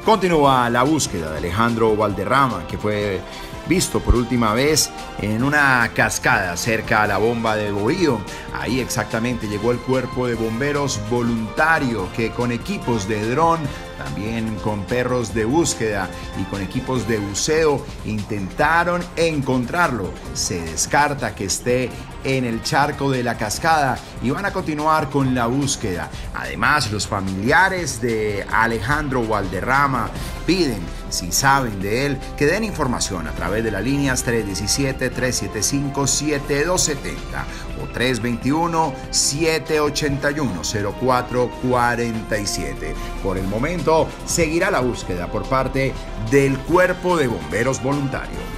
Continúa la búsqueda de Alejandro Valderrama, que fue visto por última vez en una cascada cerca a la bomba de Bohío. Ahí exactamente llegó el cuerpo de bomberos voluntario que con equipos de dron, también con perros de búsqueda y con equipos de buceo intentaron encontrarlo. Se descarta que esté en el charco de la cascada y van a continuar con la búsqueda. Además, los familiares de Alejandro Valderrama piden, si saben de él, que den información a través de las líneas 317-375-7270 o 321-781-0447. Por el momento, seguirá la búsqueda por parte del Cuerpo de Bomberos Voluntarios.